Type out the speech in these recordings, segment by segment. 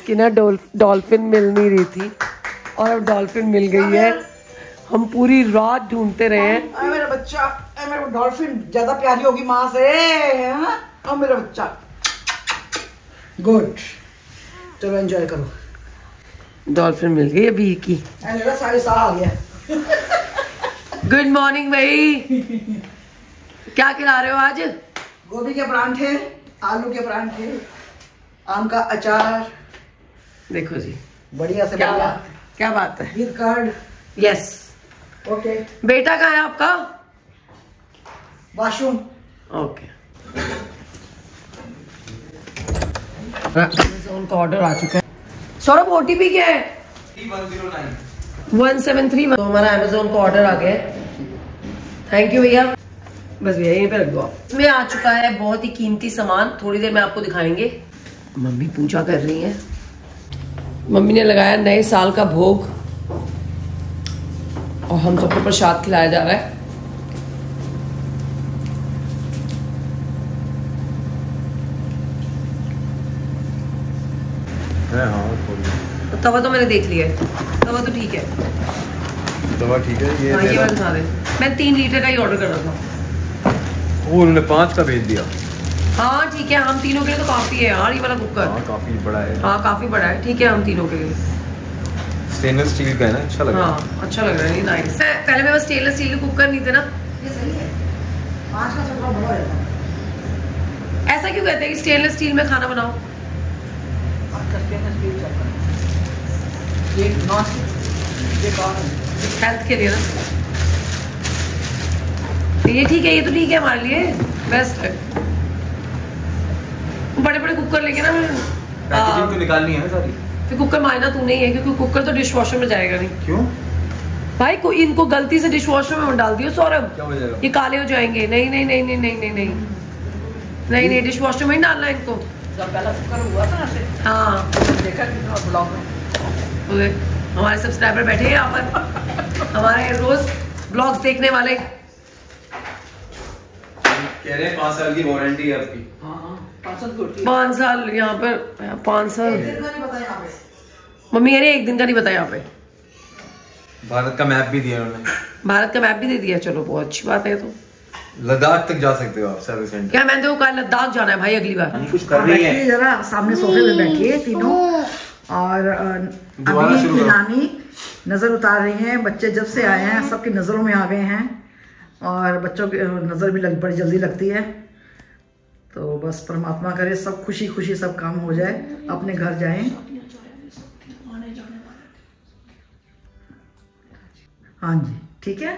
इसकी ना डॉल्फिन मिल नहीं रही थी और अब डॉल्फिन मिल गई है। हम पूरी रात ढूंढते रहे हैं। मेरा बच्चा, मेरा डॉल्फिन ज्यादा प्यारी होगी माँ से। और मेरा बच्चा गुड। चलो एंजॉय करो। डॉल्फिन मिल गई अभी की। साढ़े 7 आ गया। गुड मॉर्निंग भाई। क्या खिला रहे हो आज? गोभी के परांठे, आलू के परांठे, आम का अचार। देखो जी, बढ़िया से क्या बात है। With curd. यस। ओके। बेटा कहाँ है आपका? वॉशरूम। ओके। अमेज़न का ऑर्डर आ चुका है। सौरभ ओटीपी क्या है? 173। तो हमारा अमेज़न का ऑर्डर आ गया है। थैंक यू भैया। बस भैया यहीं पे रख दो आप। इसमें आ चुका है बहुत ही कीमती सामान, थोड़ी देर में आपको दिखाएंगे। मम्मी पूजा कर रही है। मम्मी ने लगाया नए साल का भोग और हम सबको प्रसाद खिलाया जा रहा है। हाँ, तवा तो मैंने देख लिया है। तवा तो ठीक है। तवा ठीक है। ये वाला दिखा दे। मैं 3 लीटर का ही ऑर्डर कर रहा था। वो उन्होंने 5 का भेज दिया। हाँ ठीक है, हम तीनों के लिए तो काफी है यार ये वाला कुकर। हाँ काफी बड़ा है। हाँ काफी बड़ा है, ठीक है हम तीनों के लिए। स्टेनलेस स्टील का है ना, अच्छा लग रहा है। हाँ अच्छा लग रहा है, नाइस। पहले मेरे पास स्टेनलेस स्टील के कुकर नहीं थे ना। ये सही है। 5 का थोड़ा बड़ा रहता है। ऐसा क्यों कहते हैं कि स्टेनलेस स्टील में खाना बनाओ? स्टेनलेस स्टील चलता है। ये नॉन ये कौन है? हेल्थ के लिए ना ये ठीक है, ये तो ठीक है हमारे लिए, बेस्ट है। बड़े बड़े कुकर लेके ना पैकेजिंग तो निकालनी है सारी। फिर कुकर मायना तू नहीं है, क्योंकि कुकर तो डिश वॉशर में जाएगा नहीं। क्यों भाई को इनको गलती से डिश वॉशर में डाल दियो सौरभ, क्या हो जाएगा? ये काले हो जाएंगे। नहीं नहीं नहीं नहीं नहीं नहीं नहीं नहीं नहीं, डिश वॉशर में ही डालना है इनको। जब पहला कुकर हुआ था ना, हाँ देखा कितना ब्लॉग में हमारे सब्सक्राइबर बैठे हैं यहाँ पर, हमारे रोज ब्लॉग्स देखने वाले। कह रहे हैं 5 साल की वारंटी है आपकी। हाँ 5 साल यहाँ पर, 5 साल। मम्मी कह रही है 1 दिन का नहीं बताया यहाँ पे। भारत का मैप भी दिया उन्होंने। भारत का मैप भी दे दिया, चलो बहुत अच्छी बात है। तो लद्दाख तक जा सकते हो आप सर्विस सेंटर। क्या मैंने तो कहा लद्दाख जाना है भाई अगली बार। कुछ कर रही है जरा सामने सोफे पे बैठिए तीनों। और अभी नानी नजर उतार रही हैं। बच्चे जब से आए हैं सबकी नजरों में आ गए हैं और बच्चों की नजर भी बड़ी जल्दी लगती है। तो बस परमात्मा करे सब खुशी खुशी सब काम हो जाए, अपने घर जाएं। हाँ जी ठीक है।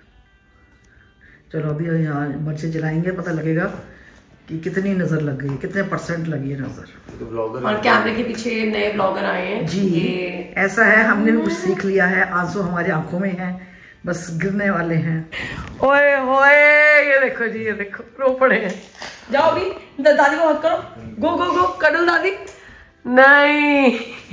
चलो अभी यहाँ मर्ची जलाएंगे, पता लगेगा कि कितनी नजर लग गई, कितने % लगी है नजर। और कैमरे के पीछे नए ब्लॉगर आए हैं जी। ऐसा है, हमने भी कुछ सीख लिया है। आंसू हमारी आंखों में है, बस गिरने वाले हैं। ओए होए ये देखो जी, ये देखो रो पड़े हैं। जाओ अभी दादी को हक करो। गो गो गो कडल दादी। नहीं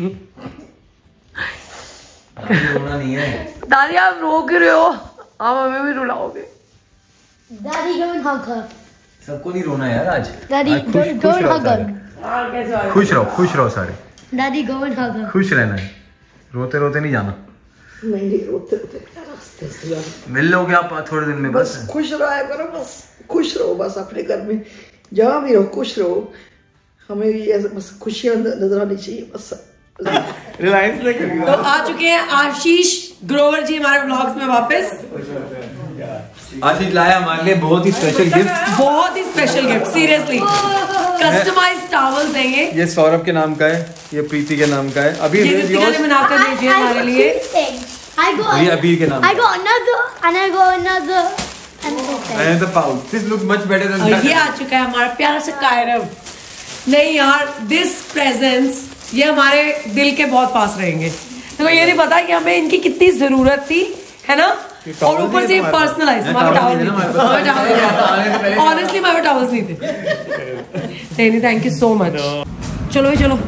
रोना नहीं है दादी, आप रो क्यों रहे हो? आप हमें भी रुलाओगे। Daddy, go and hug her. सबको नहीं रोना यार आज। Daddy, go and hug her. खुश रहो सारे। Daddy, go and hug her. खुश रहना है, रोते रोते नहीं जाना। नहीं रोते रोते रास्ते से मिल लोगे आप थोड़े दिन में। बस खुश रहा करो, बस खुश रहो, बस अपने घर में जहाँ भी रहो खुश रहो। हमें ऐसे बस खुशियाँ नजर आनी चाहिए बस। रिलायंस ने तो आ चुके हैं आशीष ग्रोवर जी हमारे ब्लॉग्स में वापस। आशीष लाया हमारे लिए बहुत ही स्पेशल गिफ्ट। बहुत ही special gift, seriously customized towels हैं ये सौरभ के नाम का है, ये प्रीति के नाम का है। अभी ये ऋतिका ने बनाकर भेजी है हमारे लिए। ये अबीर के नाम। I got another, and I got another, and the pouch. This looks much better than that. ये आ चुका है हमारा प्यारा सा कायरव। नहीं यार, दिस प्रेजेंस ये हमारे दिल के बहुत पास रहेंगे। तो ये नहीं पता कि हमें इनकी कितनी जरूरत थी, है ना? और ऊपर से पर्सनलाइज ऑनेस्टली हमारे टॉवल्स नहीं थे। नहीं थैंक यू सो मच। चलो भाई चलो,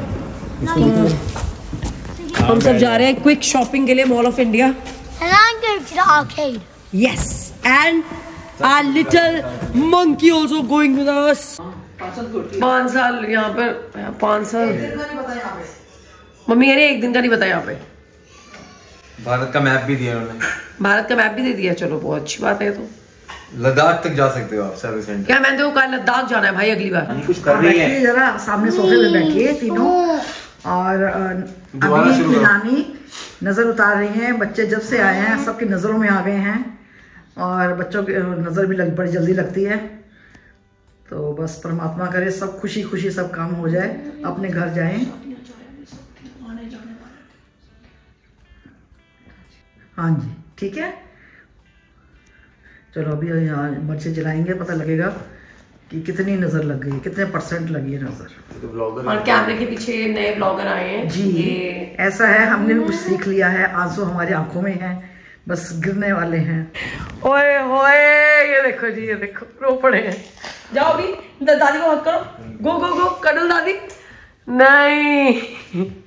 हम सब जा रहे हैं क्विक शॉपिंग के लिए mall of India. and I'm going to the arcade. Yes, and our little monkey also going with us. 5 साल यहाँ पर, 5 साल। मम्मी यार एक दिन का नहीं बताया यहाँ पे। भारत का मैप भी दिया उन्होंने। भारत का मैप भी दे दिया, चलो बहुत अच्छी बात है। तो लद्दाख तक जा सकते हो आप सर्विस सेंटर। क्या मैंने तो कल लद्दाख जाना है भाई अगली बार। कुछ कर रही है जरा सामने सोफे पे बैठिए तीनों, और अभी नानी नजर उतार रही हैं। बच्चे जब से आए हैं सबकी नजरों में आ गए हैं, और बच्चों की नजर भी बड़ी जल्दी लगती है। तो बस परमात्मा करे सब खुशी खुशी सब काम हो जाए, अपने घर जाएं। हाँ जी ठीक है, चलो अभी यहाँ बच्चे जलाएंगे, पता लगेगा कि कितनी नजर लग गई, कितने % लगी है नजर। और कैमरे के पीछे नए ब्लॉगर आए हैं जी। ऐसा है, हमने भी कुछ सीख लिया है, आंसू हमारी आंखों में है, बस गिरने वाले हैं। ओए होए, ये देखो जी, ये देखो रो पड़े हैं। जाओ अभी दादी को हक करो, गो गो गो कडल दादी। नहीं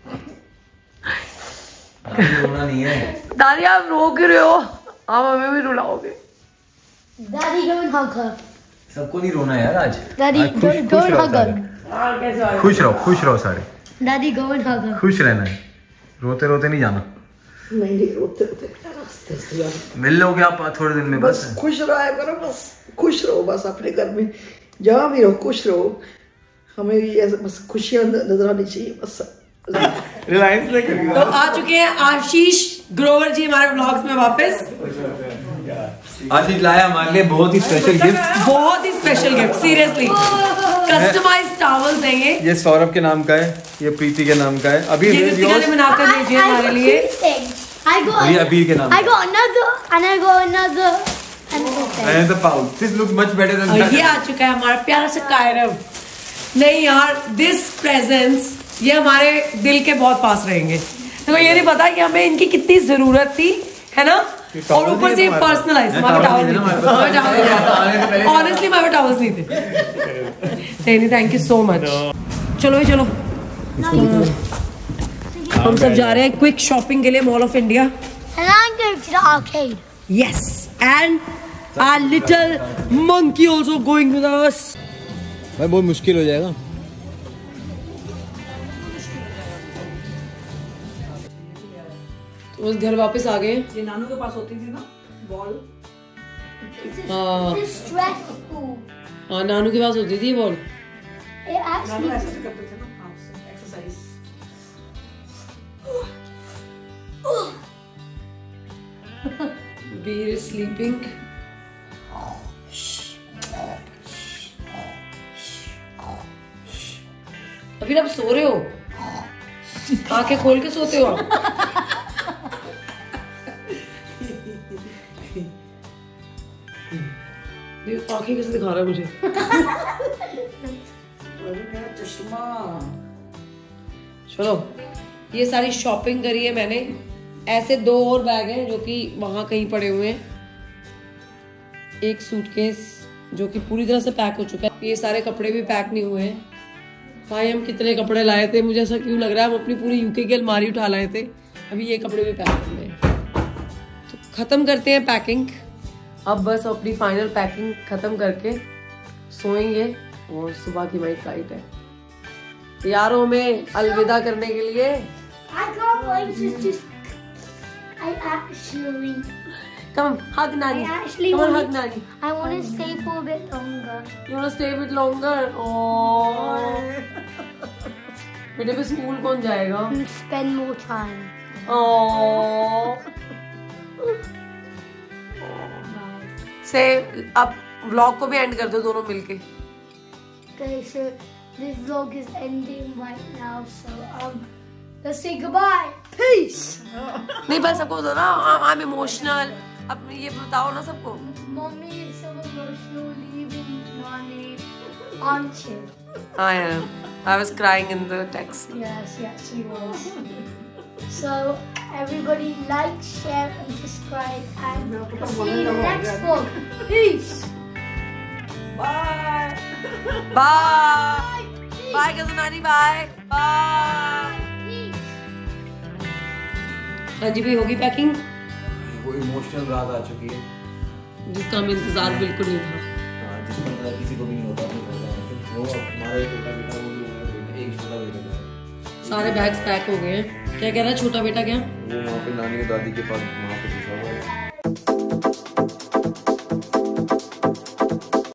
रोना नहीं है दादी, आप रो क्यों रहे हो? आप हमें भी रुलाओगे। Daddy, go and hug her. सबको नहीं रोना यार आज। Daddy, आज go खुश and रहो hug सारे। her. खुश रहो सारे। Daddy, go and hug her. खुश रहना है, रोते रोते नहीं जाना। नहीं रोते रोते बेटा रास्ते से मिल लोगे आप थोड़े दिन में। बस खुश रहा करो, बस खुश रहो, बस अपने घर में जहाँ भी रहो खुश रहो। हमें भी ऐसा बस खुशियाँ नजर आनी चाहिए बस। रिलायंस लेके तो आ चुके हैं आशीष ग्रोवर जी हमारे ब्लॉग्स में वापस। आशीष लाया हमारे लिए बहुत ही स्पेशल गिफ्ट। बहुत ही special gift, seriously customized towels हैं ये। ये सौरभ के नाम का है, ये प्रीति के नाम का है। अभी ये रितिका ने बनाकर भेजे हमारे लिए। ये अबीर के नाम। I got another, and I got another. And the pouch. This looks much better than और that. ये आ चुका है हमारा प्यारा सा कायरव। नहीं यार, दिस प्रेजेंस ये हमारे दिल के बहुत पास रहेंगे। तो ये नहीं पता कि हमें इनकी कितनी जरूरत थी, है ना? और ऊपर से पर्सनलाइज हमारे टॉवल नहीं थे। ऑनेस्टली हमारे टॉवल्स नहीं थे। नहीं, थैंक यू सो मच। चलो भाई चलो, हम सब जा रहे हैं क्विक शॉपिंग के लिए mall of India. And I'm going to the arcade. Yes, and our little monkey also going with us. भाई बहुत मुश्किल हो जाएगा। तो बस घर वापस आ गए। ये नानू के पास होती थी ना बॉल। हाँ This is stressful. हाँ, नानू के पास होती थी बॉल। It actually. ऐसे करते थे ना एक्सरसाइज। Beer is sleeping. अभी आप सो रहे हो? आंखें खोल के सोते हो आप? आंखें कैसे दिखा रहा है मुझे? मेरा चश्मा। चलो, ये सारी शॉपिंग करी है मैंने। ऐसे 2 और बैग हैं जो कि वहां कहीं पड़े हुए हैं। एक सूटकेस जो कि पूरी तरह से पैक हो चुका है। ये सारे कपड़े भी पैक नहीं हुए हैं। भाई हम कितने कपड़े लाए थे, मुझे ऐसा क्यों लग रहा है हम अपनी पूरी यूके की अलमारी उठा लाए थे। अभी ये कपड़े भी पैक हुए हैं। तो खत्म करते हैं पैकिंग। अब बस अपनी फाइनल पैकिंग खत्म करके सोएंगे, और सुबह की हमारी फ्लाइट है। तैयार हो हमें अलविदा करने के लिए? I can't wait to just. I actually. Come on, hug Nani. I actually Come on, want hug Nani. I want to stay for a bit longer. You want to stay a bit longer? Oh. बेटे पे school कौन जाएगा? And spend more time. Oh. से अब vlog को भी and कर दो दोनों मिलके। Okay, so this vlog is ending right now. So let's say goodbye. Peace. नहीं बस सबको दो ना, आई एम इमोशनल। अब ये बताओ ना सबको। Mommy is so emotional leaving Nani. Aren't you? I am. I was crying in the taxi. Yes, she was. So everybody like, share and subscribe, and see you in the next vlog. Peace. Bye. Bye. Bye, Kazunani. Bye. Bye. हाँ जी भाई, होगी packing? वो emotional रात आ चुकी है जिसका हमें इंतजार बिल्कुल नहीं था। जिसका इंतजार किसी को भी नहीं होता। वो हमारा एक छोटा बेटा, वो एक छोटा बेटा सारे बैग्स पैक हो गए हैं। क्या कह रहा है छोटा बेटा? क्या वो वहाँ पे नानी और दादी के पास वहाँ पे घुसा हुआ है।